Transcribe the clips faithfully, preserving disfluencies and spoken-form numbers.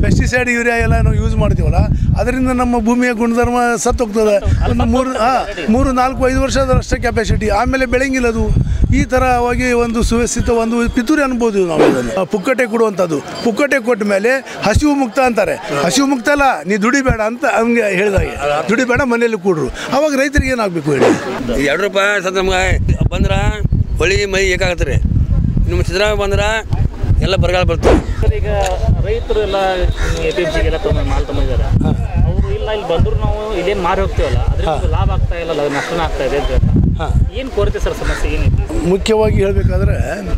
Pesticide urea ಎಲ್ಲ ನಾವು use ಮಾಡ್ತೀವಲ್ಲ ಅದರಿಂದ ನಮ್ಮ ಭೂಮಿಯ ಗುಣಧರ್ಮ ಸತ್ತು ಹೋಗ್ತದೆ. ಒಂದು ಮೂರು ಹಾಂ ಮೂರು ನಾಲ್ಕು ಐದು ವರ್ಷದಷ್ಟೇ ಕೆಪಾಸಿಟಿ, ಆಮೇಲೆ ಬೆಳೆಯಂಗಿಲ್ಲ ಅದು. ಈ ಥರವಾಗಿ ಒಂದು ಸುವ್ಯವಸ್ಥಿತ ಒಂದು ಪಿತೂರಿ ಅನ್ಬೋದು ನಾವು. ಇದನ್ನು ಪುಕ್ಕಟೆ ಕೊಡುವಂಥದ್ದು, ಪುಕ್ಕಟೆ ಕೊಟ್ಟ ಮೇಲೆ ಹಸಿವು ಮುಕ್ತ ಅಂತಾರೆ. ಹಸಿವು ಮುಕ್ತ ಅಲ್ಲ, ನೀ ದುಡಿಬೇಡ ಅಂತ ಹಂಗೆ ಹೇಳಿದಾಗೆ, ದುಡಿಬೇಡ ಮನೆಯಲ್ಲಿ ಕೂಡ್ರು. ಅವಾಗ ರೈತರಿಗೆ ಏನಾಗಬೇಕು ಹೇಳಿ? ಎರಡು ರೂಪಾಯಿ ಸದ್ ನಮ್ಗೆ ಬಂದ್ರೆ ಹೊಳಿ ಮೈ ಏಕಾಗತ್ತೆ. ನಿಮ್ಮ ಸಿದ್ದರಾಮಯ್ಯ ಬಂದ್ರೆ ಎಲ್ಲ ಬರಗಾಲ ಬರ್ತದೆ. ಈಗ ರೈತರು ಎಲ್ಲ ಎ ಪಿ ಎಂ ಸಿಗೆಲ್ಲ ತೊಗೊಂಡು ಮಾಲ್ ತೊಗೊಂಡಿದ್ದಾರೆ. ಅವರು ಇಲ್ಲ ಇಲ್ಲಿ ಬಂದರೂ ನಾವು ಇದೇನು ಮಾರಿ ಹೋಗ್ತೀವಲ್ಲ, ಅದರಿಂದ ಲಾಭ ಆಗ್ತಾ ಇಲ್ಲ, ನಷ್ಟನ ಆಗ್ತಾ ಇದೆ ಅಂತ. ಏನು ಕೊರತೆ ಸರ್, ಸಮಸ್ಯೆ ಏನಿದೆ? ಮುಖ್ಯವಾಗಿ ಹೇಳಬೇಕಾದ್ರೆ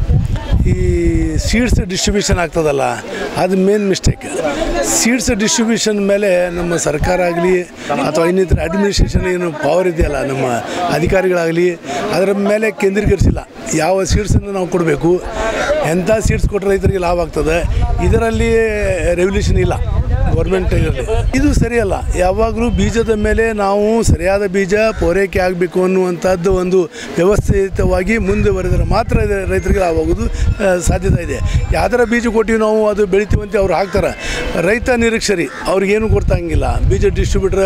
ಈ ಸೀಡ್ಸ್ ಡಿಸ್ಟ್ರಿಬ್ಯೂಷನ್ ಆಗ್ತದಲ್ಲ, ಅದು ಮೇನ್ ಮಿಸ್ಟೇಕ್. ಸೀಡ್ಸ್ ಡಿಸ್ಟ್ರಿಬ್ಯೂಷನ್ ಮೇಲೆ ನಮ್ಮ ಸರ್ಕಾರ ಆಗಲಿ ಅಥವಾ ಇನ್ನಿತರ ಅಡ್ಮಿನಿಸ್ಟ್ರೇಷನ್ ಏನು ಪವರ್ ಇದೆಯಲ್ಲ, ನಮ್ಮ ಅಧಿಕಾರಿಗಳಾಗಲಿ ಅದರ ಮೇಲೆ ಕೇಂದ್ರೀಕರಿಸಿಲ್ಲ. ಯಾವ ಸೀಡ್ಸನ್ನು ನಾವು ಕೊಡಬೇಕು, ಎಂಥ ಸೀಡ್ಸ್ ಕೊಟ್ಟರೆ ರೈತರಿಗೆ ಲಾಭ ಆಗ್ತದೆ, ಇದರಲ್ಲಿ ರೆವಲ್ಯೂಷನ್ ಇಲ್ಲ ಗೌರ್ಮೆಂಟ್ ಇದರಲ್ಲಿ. ಇದು ಸರಿಯಲ್ಲ. ಯಾವಾಗಲೂ ಬೀಜದ ಮೇಲೆ ನಾವು ಸರಿಯಾದ ಬೀಜ ಪೂರೈಕೆ ಆಗಬೇಕು ಅನ್ನುವಂಥದ್ದು ಒಂದು ವ್ಯವಸ್ಥಿತವಾಗಿ ಮುಂದುವರೆದರೆ ಮಾತ್ರ ರೈತರಿಗೆ ಲಾಭ ಆಗೋದು ಸಾಧ್ಯತೆ ಇದೆ. ಯಾವ್ದಾರ ಬೀಜ ಕೊಟ್ಟಿವಿ ನಾವು ಅದು ಬೆಳಿತೀವಂತೆ ಅವ್ರು ಹಾಕ್ತಾರೆ. ರೈತ ನಿರೀಕ್ಷರಿ ಅವ್ರಿಗೇನು ಗೊತ್ತಾಗಿಲ್ಲ. ಬೀಜ ಡಿಸ್ಟ್ರಿಬ್ಯೂಟ್ರ್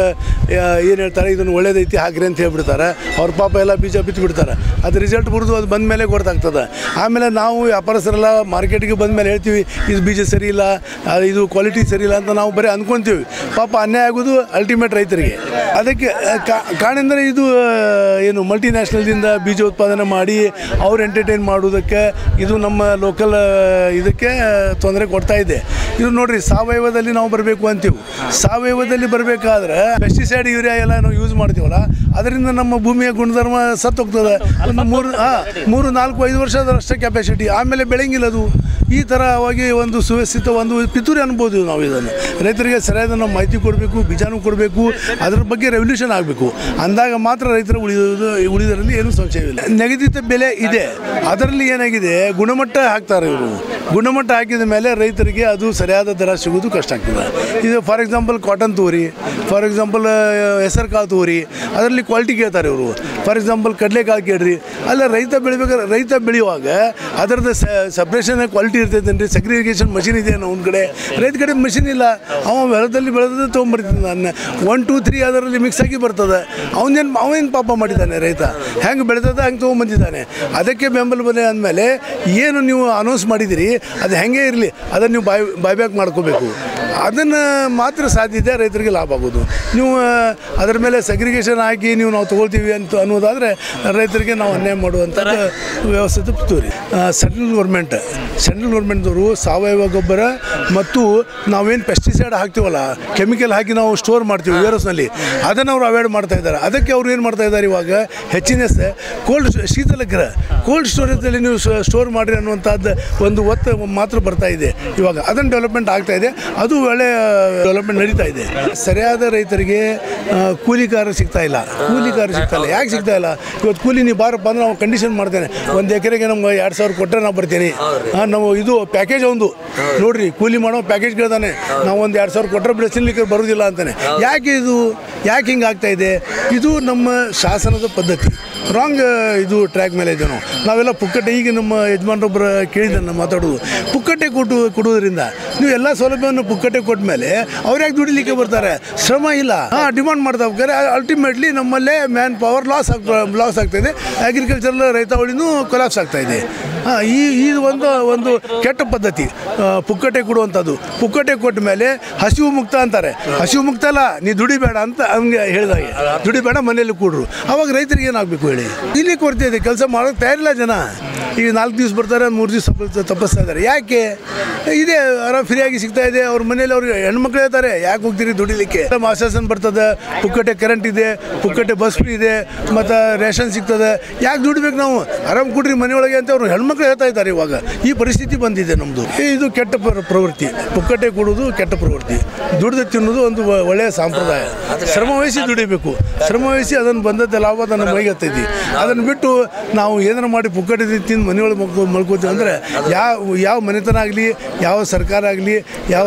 ಏನು ಹೇಳ್ತಾರೆ, ಇದನ್ನು ಒಳ್ಳೇದೈತಿ ಹಾಕ್ರಿ ಅಂತ ಹೇಳ್ಬಿಡ್ತಾರೆ. ಅವ್ರ ಪಾಪ ಎಲ್ಲ ಬೀಜ ಬಿತ್ತು ಬಿಡ್ತಾರೆ. ಅದು ರಿಸಲ್ಟ್ ಬರೋದು ಅದು ಬಂದ ಮೇಲೆ ಗೊತ್ತಾಗ್ತದೆ. ಆಮೇಲೆ ನಾವು ವ್ಯಾಪಾರಸ್ಥರೆಲ್ಲ ಮಾರ್ಕೆಟಿಗೆ ಬಂದ ಮೇಲೆ ಹೇಳ್ತೀವಿ ಇದು ಬೀಜ ಸರಿ ಇಲ್ಲ, ಇದು ಕ್ವಾಲಿಟಿ ಸರಿ ಇಲ್ಲ ಅಂತ ನಾವು ಬರೀ ಅಂದ್ಕೊತೀವಿ. ಪಾಪ ಅನ್ಯಾಯ ಆಗೋದು ಅಲ್ಟಿಮೇಟ್ ರೈತರಿಗೆ. ಅದಕ್ಕೆ ಕಾರಣೆಂದರೆ ಇದು ಏನು ಮಲ್ಟಿನ್ಯಾಷನಲ್ದಿಂದ ಬೀಜ ಉತ್ಪಾದನೆ ಮಾಡಿ ಅವ್ರು ಎಂಟರ್ಟೈನ್ ಮಾಡೋದಕ್ಕೆ ಇದು ನಮ್ಮ ಲೋಕಲ್ ಇದಕ್ಕೆ ತೊಂದರೆ ಕೊಡ್ತಾ ಇದೆ. ಇದು ನೋಡಿರಿ, ಸಾವಯವದಲ್ಲಿ ನಾವು ಬರಬೇಕು ಅಂತೀವಿ. ಸಾವಯವದಲ್ಲಿ ಬರಬೇಕಾದ್ರೆ ಪೆಸ್ಟಿಸೈಡ್ ಯೂರಿಯಾ ಎಲ್ಲ ನಾವು ಯೂಸ್ ಮಾಡ್ತೀವಲ್ಲ ಅದರಿಂದ ನಮ್ಮ ಭೂಮಿಯ ಗುಣಧರ್ಮ ಸತ್ತು ಹೋಗ್ತದೆ. ಒಂದು ಮೂರು ಹಾಂ ಮೂರು ನಾಲ್ಕು ಐದು ವರ್ಷದಷ್ಟೇ ಕೆಪಾಸಿಟಿ, ಆಮೇಲೆ ಬೆಳೆಯಂಗಿಲ್ಲ ಅದು. ಈ ಥರವಾಗಿ ಒಂದು ಸುವ್ಯವಸ್ಥಿತ ಒಂದು ಪಿತೂರಿ ಅನ್ಬೋದು ನಾವು. ಇದನ್ನು ರೈತರಿಗೆ ಸರಿಯಾದ ನಾವು ಮಾಹಿತಿ ಕೊಡಬೇಕು, ಬೀಜನೂ ಕೊಡಬೇಕು, ಅದ್ರ ಬಗ್ಗೆ ರೆವಲ್ಯೂಷನ್ ಆಗಬೇಕು. ಅಂದಾಗ ಮಾತ್ರ ರೈತರು ಉಳಿಯೋದು, ಉಳಿದರಲ್ಲಿ ಏನೂ ಸಂಶಯವಿಲ್ಲ. ನಿಗದಿತ ಬೆಲೆ ಇದೆ, ಅದರಲ್ಲಿ ಏನಾಗಿದೆ ಗುಣಮಟ್ಟ ಹಾಕ್ತಾರೆ ಇವರು. ಗುಣಮಟ್ಟ ಹಾಕಿದ ಮೇಲೆ ರೈತರಿಗೆ ಅದು ಸರಿಯಾದ ದರ ಸಿಗೋದು ಕಷ್ಟ ಆಗ್ತದೆ. ಇದು ಫಾರ್ ಎಕ್ಸಾಂಪಲ್ ಕಾಟನ್ ತೋರಿ, ಫಾರ್ ಎಕ್ಸಾಂಪಲ್ ಹೆಸರು ಕಾಳು ತೋರಿ, ಅದರಲ್ಲಿ ಕ್ವಾಲಿಟಿ ಕೇಳ್ತಾರೆ ಇವರು. ಫಾರ್ ಎಕ್ಸಾಂಪಲ್ ಕಡಲೆಕಾಳು ಕೇಳ್ರಿ, ಅಲ್ಲ ರೈತ ಬೆಳಿಬೇಕಾದ್ರೆ ರೈತ ಬೆಳೆಯುವಾಗ ಅದರದ್ದು ಸಪ್ರೇಷನ್ ಕ್ವಾಲಿಟಿ ಇರ್ತೈತೇನ್ರಿ? ಸೆಗ್ರಿಗೇಷನ್ ಮಷಿನ್ ಇದೆ ಅನ್ನೋ ಒಂದು ಕಡೆ, ರೈತ ಕಡೆ ಮಷಿನ್ ಇಲ್ಲ. ಅವ ಹೊಲದಲ್ಲಿ ಬೆಳೆದ ತೊಗೊಂಬರ್ತೀನಿ ನಾನು ಒನ್ ಟೂ ತ್ರೀ ಅದರಲ್ಲಿ ಮಿಕ್ಸ್ ಆಗಿ ಬರ್ತದೆ. ಅವನೇನು ಅವನೇನು ಪಾಪ ಮಾಡಿದ್ದಾನೆ ರೈತ? ಹೆಂಗೆ ಬೆಳೆದದ ಹಂಗೆ ತೊಗೊಂಬಂದಿದ್ದಾನೆ. ಅದಕ್ಕೆ ಬೆಂಬಲ ಬೆಲೆ ಅಂದಮೇಲೆ ಏನು ನೀವು ಅನೌನ್ಸ್ ಮಾಡಿದಿರಿ ಅದು ಹೆಂಗೆ ಇರಲಿ, ಅದನ್ನು ನೀವು ಬಾಯ್ ಬಾಯ್ಬ್ಯಾಕ್ ಮಾಡ್ಕೋಬೇಕು. ಅದನ್ನು ಮಾತ್ರ ಸಾಧ್ಯತೆ ರೈತರಿಗೆ ಲಾಭ ಆಗೋದು. ನೀವು ಅದರ ಮೇಲೆ ಸೆಗ್ರಿಗೇಷನ್ ಹಾಕಿ ನೀವು ನಾವು ತೊಗೊಳ್ತೀವಿ ಅಂತ ಅನ್ನೋದಾದರೆ ರೈತರಿಗೆ ನಾವು ಅನ್ಯಾಯ ಮಾಡುವಂಥದ್ದು ವ್ಯವಸ್ಥಿತ ಪಿತೂರಿ. ಸೆಂಟ್ರಲ್ ಗೌರ್ಮೆಂಟ್ ಸೆಂಟ್ರಲ್ ಗೌರ್ಮೆಂಟ್ದವರು ಸಾವಯವ ಗೊಬ್ಬರ ಮತ್ತು ನಾವೇನು ಪೆಸ್ಟಿಸೈಡ್ ಹಾಕ್ತೀವಲ್ಲ, ಕೆಮಿಕಲ್ ಹಾಕಿ ನಾವು ಸ್ಟೋರ್ ಮಾಡ್ತೀವಿ ವೇರ್ಹೌಸ್ನಲ್ಲಿ, ಅದನ್ನು ಅವರು ಅವಾಯ್ಡ್ ಮಾಡ್ತಾ ಇದ್ದಾರೆ. ಅದಕ್ಕೆ ಅವ್ರು ಏನು ಮಾಡ್ತಾ ಇದ್ದಾರೆ ಇವಾಗ ಹೆಚ್ಚಿನ ಕೋಲ್ಡ್ ಶೀತಲ ಗೃಹ ಕೋಲ್ಡ್ ಸ್ಟೋರೇಜಲ್ಲಿ ನೀವು ಸ್ಟೋರ್ ಮಾಡಿರಿ ಅನ್ನುವಂಥದ್ದು ಒಂದು ಒತ್ತು ಮಾತ್ರ ಬರ್ತಾ ಇದೆ ಇವಾಗ. ಅದನ್ನು ಡೆವಲಪ್ಮೆಂಟ್ ಆಗ್ತಾ ಇದೆ, ಅದು ಒಳ್ಳೆಯ ಡೆವಲಪ್ಮೆಂಟ್ ನಡೀತಾ ಇದೆ. ಸರಿಯಾದ ರೈತರಿಗೆ ಕೂಲಿಕಾರ ಸಿಗ್ತಾ ಇಲ್ಲ. ಕೂಲಿಕಾರ ಸಿಗ್ತಾ ಇಲ್ಲ. ಯಾಕೆ ಸಿಗ್ತಾ ಇಲ್ಲ? ಇವತ್ತು ಕೂಲಿ ನೀವು ಬಾರಪ್ಪ ಅಂದ್ರೆ ನಾವು ಕಂಡೀಷನ್ ಮಾಡ್ತೇನೆ, ಒಂದು ಎಕರೆಗೆ ನಮ್ಗೆ ಎರಡು ಸಾವಿರ ಕೊಟ್ಟರೆ ನಾವು ಬರ್ತೀನಿ. ನಾವು ಇದು ಪ್ಯಾಕೇಜ್ ಒಂದು ನೋಡ್ರಿ, ಕೂಲಿ ಮಾಡೋ ಪ್ಯಾಕೇಜ್ ಕೇಳ್ತಾನೆ, ನಾವು ಒಂದು ಎರಡು ಸಾವಿರ ಕೊಟ್ಟರೆ ಬೆಳೆಸಲಿಕ್ಕೆ ಬರೋದಿಲ್ಲ ಅಂತಾನೆ. ಯಾಕೆ ಇದು ಯಾಕೆ ಹಿಂಗೆ ಆಗ್ತಾ ಇದೆ? ಇದು ನಮ್ಮ ಶಾಸನದ ಪದ್ಧತಿ ರಾಂಗ್. ಇದು ಟ್ರ್ಯಾಕ್ ಮೇಲೆ ಇದೆ. ನಾವು ನಾವೆಲ್ಲ ಪುಕ್ಕಟ್ಟೆ, ಈಗ ನಮ್ಮ ಯಜಮಾನರೊಬ್ಬರು ಕೇಳಿದ್ದಾನೆ ನಾವು ಮಾತಾಡೋದು, ಪುಕ್ಕಟ್ಟೆ ಕೊಟ್ಟು ಕೊಡುವುದರಿಂದ ನೀವು ಎಲ್ಲ ಸೌಲಭ್ಯವನ್ನು ಪುಕ್ಕಟ್ಟೆ ಕೊಟ್ಟ ಮೇಲೆ ಅವ್ರು ಯಾಕೆ ದುಡಿಲಿಕ್ಕೆ ಬರ್ತಾರೆ? ಶ್ರಮ ಇಲ್ಲ. ಹಾಂ, ಡಿಮಾಂಡ್ ಮಾಡ್ತಾ ಹೋಗ್ತಾರೆ. ಅಲ್ಟಿಮೇಟ್ಲಿ ನಮ್ಮಲ್ಲೇ ಮ್ಯಾನ್ ಪವರ್ ಲಾಸ್ ಆಗ್ ಲಾಸ್ ಆಗ್ತಾಯಿದೆ. ಅಗ್ರಿಕಲ್ಚರಲ್ ರೈತಾವಳಿನೂ ಕೊಲಾಪ್ಸ್ ಆಗ್ತಾಯಿದೆ. ಹಾಂ, ಈ ಇದು ಒಂದು ಒಂದು ಕೆಟ್ಟ ಪದ್ಧತಿ ಪುಕ್ಕಟ್ಟೆ ಕೊಡುವಂಥದ್ದು. ಪುಕ್ಕಟ್ಟೆ ಕೊಟ್ಟ ಮೇಲೆ ಹಸಿವು ಮುಕ್ತ ಅಂತಾರೆ. ಹಸಿವು ಮುಕ್ತ ಅಲ್ಲ, ನೀ ದುಡಿಬೇಡ ಅಂತ ಹಂಗೆ ಹೇಳಿದಾಗೆ, ದುಡಿಬೇಡ ಮನೆಯಲ್ಲಿ ಕೂಡ್ರು. ಅವಾಗ ರೈತರಿಗೆ ಏನಾಗಬೇಕು ಹೇಳಿ? ಇಲ್ಲಿ ಕೊರತೆ ಇದೆ, ಕೆಲಸ ಮಾಡೋಕ್ಕೆ ತಯಾರಿಲ್ಲ ಜನ. ಈಗ ನಾಲ್ಕು ದಿವ್ಸ ಬರ್ತಾರೆ, ಮೂರು ದಿವಸ ತಪ್ಪಿಸ್ತಾ ಇದ್ದಾರೆ. ಯಾಕೆ? ಇದೇ ಆರಾಮ್ ಫ್ರೀಯಾಗಿ ಸಿಗ್ತಾ ಇದೆ. ಅವ್ರ ಮನೇಲಿ ಅವ್ರಿಗೆ ಹೆಣ್ಮಕ್ಳು ಹೇಳ್ತಾರೆ, ಯಾಕೆ ಹೋಗ್ತೀರಿ ದುಡಿಲಿಕ್ಕೆ? ಆಶ್ವಾಸನೆ ಬರ್ತದೆ, ಪುಕ್ಕಟ್ಟೆ ಕರೆಂಟ್ ಇದೆ, ಪುಕ್ಕಟ್ಟೆ ಬಸ್ ಫ್ರೀ ಇದೆ, ಮತ್ತು ರೇಷನ್ ಸಿಗ್ತದೆ, ಯಾಕೆ ದುಡಿಬೇಕು ನಾವು? ಆರಾಮ್ ಕೊಡ್ರಿ ಮನೆಯೊಳಗೆ ಅಂತ ಅವ್ರು ಹೆಣ್ಮಕ್ಳು ಹೇಳ್ತಾ ಇದ್ದಾರೆ. ಇವಾಗ ಈ ಪರಿಸ್ಥಿತಿ ಬಂದಿದೆ ನಮ್ಮದು. ಇದು ಕೆಟ್ಟ ಪ್ರವೃತ್ತಿ. ಪುಕ್ಕಟ್ಟೆ ಕೊಡೋದು ಕೆಟ್ಟ ಪ್ರವೃತ್ತಿ. ದುಡಿದು ತಿನ್ನೋದು ಒಂದು ಒಳ್ಳೆಯ ಸಂಪ್ರದಾಯ. ಶ್ರಮವಹಿಸಿ ದುಡಿಬೇಕು. ಶ್ರಮವಹಿಸಿ ಅದನ್ನು ಬಂದದ್ದ ಲಾಭ ಅದನ್ನು ಮೈಗತ್ತೈತಿ. ಅದನ್ನು ಬಿಟ್ಟು ನಾವು ಏನಾರು ಮಾಡಿ ಪುಕ್ಕಟ್ಟೆ ತಿಂದು ಮನೆಯೊಳಗೆ ಮಲ್ಕೊ ಮಲ್ಕೋತೀವಿ ಅಂದರೆ ಯಾವ ಯಾವ ಮನೆತನ ಆಗಲಿ, ಯಾವ ಸರ್ಕಾರ ಆಗಲಿ, ಯಾವ ರಾಜ್ಯ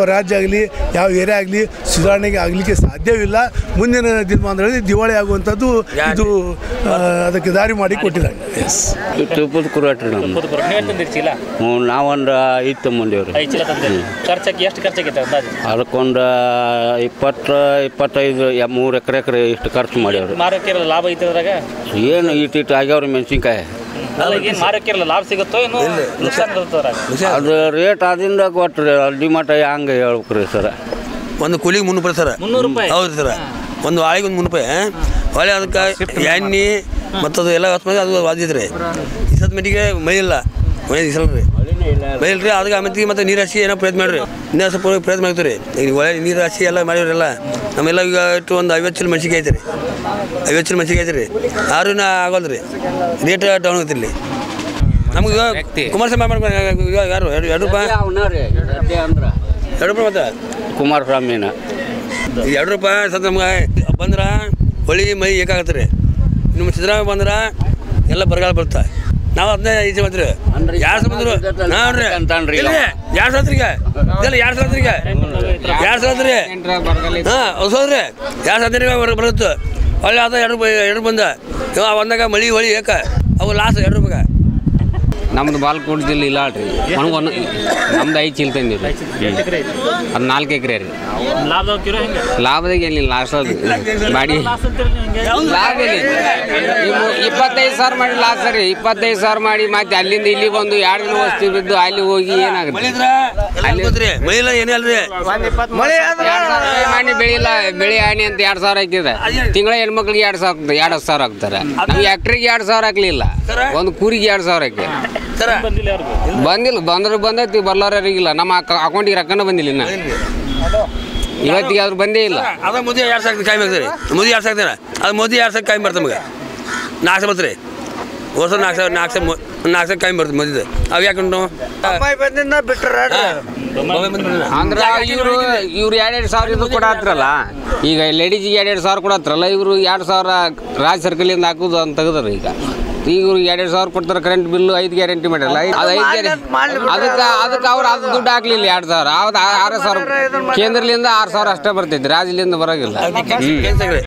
ಆಗಲಿ ಯಾವ ಏರಿಯಾ ಆಗಲಿ ಸುಧಾರಣೆಗೆ ಆಗಲಿಕ್ಕೆ ಸಾಧ್ಯವಿಲ್ಲ. ಮುಂದಿನ ದಿನಮಾನಗಳಲ್ಲಿ ದಿವಾಳಿ ಆಗುವಂಥದ್ದು ಇದು ಆ, ಅದಕ್ಕೆ ದಾರಿ ಮಾಡಿ ಕೊಟ್ಟಿದ್ದಾರೆ. ಎಸ್ ತುಪ್ಪದ ಕುರಾಟ್ರಿ ನಮ್ಮ ನೀವೇ ತಂದಿರಿ ಚೀಲ ಹ್ಞೂ ನಾವೊಂದು ಐದು ತಗೊಂಡೇವ್ರಿ. ಐದು ಚೀಲ ತಂದಿರಿ. ಖರ್ಚಾಗಿ ಎಷ್ಟು ಖರ್ಚಾಗೈತೆ ಅಂದಾಜು? ಅದಕ್ಕೊಂದು ಇಪ್ಪತ್ತು ಇಪ್ಪತ್ತೈದು ಮೂರು ಎಕರೆ ಎಕರೆ ಇಷ್ಟು ಖರ್ಚು ಮಾಡ್ಯಾವ್ರಿ. ಮಾರೋಕೆ ಲಾಭ ಐತೆ ಅದ್ರಾಗ? ಏನು ಇಟ್ಟು ಇಟ್ಟು ಆಗ್ಯಾವ್ರಿ ಮೆಣಸಿನ್ಕಾಯಿ. ಅಲ್ಲ ಏನು ಮಾರೋಕೆ ಲಾಭ ಸಿಗುತ್ತೋ ಏನು ನುಕ್ಸಾನ ಇರುತ್ತೋ ಅದ್ರಾಗ? ಅದು ರೇಟ್ ಅದಿಂದ ಕೊಟ್ರಿ ಅಲ್ಡಿ ಮಟ್ಟ ಹಂಗೆ ಹೇಳ್ಬೇಕ್ರಿ ಸರ. ಒಂದು ಕೂಲಿಗೆ ಮುನ್ನೂರು ರೂಪಾಯಿ ಸರ್. ಮುನ್ನೂರು ರೂಪಾಯಿ? ಹೌದು ಸರ್. ಒಂದು ಆಳಿಗೆ ಒಂದು ಮುನ್ನೂರು ರೂಪಾಯಿ. ಹೊಳೆ ಅದಕ್ಕೆ ಎಣ್ಣೆ ಮತ್ತು ಅದು ಎಲ್ಲ ಹೊಸ ಅದು ವಾದಿದ್ರಿ. ಈ ಸತ್ ಮೆಟ್ಟಿಗೆ ಮೈ ಇಲ್ಲ, ಮೈ ಇಸಲ್ರಿ ಮೈ ಇಲ್ರಿ. ಅದಕ್ಕೆ ಆಮೇಲೆ ಮತ್ತು ನೀರು ಹಸಿ ಏನೋ ಪ್ರಯತ್ನ ಮಾಡಿರಿ. ಇನ್ನೂ ಸ್ವಲ್ಪ ಪ್ರಯತ್ನ ಮಾಡ್ತೀವಿ ರೀ. ಈಗ ಒಳ್ಳೆ ನೀರು ಹಸಿ ಎಲ್ಲ ಮಾಡಿವ್ರೆಲ್ಲ. ನಮ್ಮೆಲ್ಲ ಈಗ ಇಟ್ಟು ಒಂದು ಐವತ್ತು ಚೀಲ ಮೆಣಸಿಗೆ ಐತೆ ರೀ. ಐವತ್ತು ಚೀಲ ಮೆಣಸಿಗೆ ಐತೆ ರೀ. ಯಾರೂ ಆಗೋಲ್ಲ ರೀ. ರೇಟ್ ಡೌನ್ ಆಗ್ತಿರ್ಲಿ ನಮ್ಗೆ. ಕುಮಾರಸ್ವಾಮಿ ಮಾಡ್ಬೇಕು ಯಾರು ಎರಡು ಎರಡು ರೂಪಾಯಿ ಎರಡು ರೂಪಾಯಿ ಮತ್ತೆ ಕುಮಾರಸ್ವಾಮಿನ ಎರಡು ರೂಪಾಯಿ ಸತ್ ನಮ್ಗೆ ಬಂದ್ರೆ ಹೊಳಿ ಮೈ ಏಕಾಗತ್ತೆ ರೀ. ನಿಮ್ಮ ಸಿದ್ದರಾಮಯ್ಯ ಬಂದ್ರೆ ಎಲ್ಲ ಬರಗಾಲ ಬರುತ್ತೆ. ನಾವು ಅದನ್ನೇ ಈಚೆ ಬಂದ್ರಿ ಯಾರು ಸಲ ಬಂದರು ನೋಡ್ರಿ ಯಾರು ಸಲತ್ರಿ ಈಗ ಇದೆಲ್ಲ ಯಾರು ಸಲತ್ರಿ ಈಗ ಯಾರು ಸಲತ್ರಿ ಹಾಂ ಹೊಸೋದ್ರಿ ಯಾರು ಸಲ ಬರುತ್ತೆ. ಹೊಳ್ಳಿ ಅದ ಎರಡು ರೂಪಾಯಿ ಎರಡು ಬಂದ ಇವಾಗ ಬಂದಾಗ ಮಳಿ ಹೊಳಿ ಏಕ ಅವು ಲಾಸ್ ಎರಡು ರೂಪಾಯಿ. ನಮ್ದು ಬಾಲ್ಕೋಟ್ ಜಿಲ್ಲೆ ಇಲ್ಲ ರೀ. ನನಗೆ ಒಂದು ನಮ್ದು ಐದು ಚೀಲ ತಂದಿರಿ. ಅದು ನಾಲ್ಕು ಎಕರೆ ರೀ. ಲಾಭದಾಗ ಏನಿಲ್ಲ ಲಾಸ್ಟ್ ಅದು ಮಾಡಿ ಲಾಭ ಇಲ್ಲ. ಇಪ್ಪತ್ತೈದು ಸಾವಿರ ಮಾಡಿ ಲಾಸ್ ರೀ. ಇಪ್ಪತ್ತೈದು ಸಾವಿರ ಮಾಡಿ ಮತ್ತೆ ಅಲ್ಲಿಂದ ಇಲ್ಲಿ ಬಂದು ಎರಡು ದಿನ ವಸ್ತು ಬಿದ್ದು ಅಲ್ಲಿ ಹೋಗಿ ಏನಾಗುತ್ತೆ ಏನೇ ಅಲ್ರಿ ಮಾಡಿ ಬೆಳಿಲ್ಲ ಬೆಳೆ ಹಾನಿ ಅಂತ ಎರಡು ಸಾವಿರ ಹಾಕಿದೆ. ತಿಂಗಳ ಹೆಣ್ಮಕ್ಳಿಗೆ ಎರಡು ಸಾವಿರ ಎರಡು ಸಾವಿರ ಹಾಕ್ತಾರೆ. ನಮ್ಗೆ ಎಕ್ಟ್ರಿಗೆ ಎರಡು ಸಾವಿರ ಹಾಕ್ಲಿಲ್ಲ. ಒಂದು ಕೂರಿಗೆ ಎರಡು ಸಾವಿರ ಹಾಕಿ ಬಂದಿಲ್ಲ. ಬಂದ್ರೆ ಬಂದೈತಿ ಬರ್ಲಾರಿಗಿಲ್ಲ. ನಮ್ಮ ಅಕೌಂಟಿಗೆ ರೊಕ್ಕನ ಬಂದಿಲ್ಲ ಇನ್ನು ಇವತ್ತಿಗೆ ಆದ್ರೂ ಬಂದೇ ಇಲ್ಲ. ಅದ ಮೋದಿ ಎರಡು ಸಾವಿರ ಕಾಯಿ ಮಾಡ್ತಾರೆ. ಮೋದಿ ಎರಡು ಸಾವಿರ ಅದು ಮೋದಿ ಎರಡು ಸಾವಿರ ಕಾಯಿ ಮಾಡ್ತಾರೆ ನಮಗೆ ನಾಲ್ಕು ಸಾವಿರ ಬರ್ತೀರಿ. ವರ್ಷ ನಾಲ್ಕು ಸಾವಿರ ನಾಲ್ಕು ಸಾವಿರ ನಾಲ್ಕು ಸಾವಿರ ಕಾಯಿ ಬರ್ತದೆ ಮೋದಿದು. ಅವು ಯಾಕಂಡು ಅಂದ್ರೆ ಇವರು ಇವ್ರು ಎರಡೆರಡು ಸಾವಿರ ಇದು ಕೊಡತ್ರಲ್ಲ. ಈಗ ಲೇಡೀಸಿಗೆ ಎರಡೆರಡು ಸಾವಿರ ಕೊಡತ್ರಲ್ಲ. ಇವರು ಎರಡು ಸಾವಿರ ರಾಜ್ ಸರ್ಕಲಿಂದ ಹಾಕೋದು ಅಂತ ತೆಗೆದ್ರಿ. ಈಗ ಈಗ ಇವ್ರಿಗೆ ಎರಡೆರಡು ಸಾವಿರ ಕೊಡ್ತಾರೆ. ಕರೆಂಟ್ ಬಿಲ್ಲು ಐದು ಗ್ಯಾರಂಟಿ ಮಾಡಿರಲ್ಲ. ಅದು ಐದು ಗ್ಯಾರಂಟಿ ಅದಕ್ಕೆ ಅದಕ್ಕೆ ಅವ್ರು ಅದು ದುಡ್ಡು ಹಾಕ್ಲಿಲ್ಲ. ಎರಡು ಸಾವಿರ ಅವ್ದು ಆರು ಸಾವಿರ ಕೇಂದ್ರದಿಂದ ಆರು ಸಾವಿರ ಅಷ್ಟೇ ಬರ್ತೈತಿ. ರಾಜ್ಯದಿಂದ ಬರೋಗಿಲ್ಲ.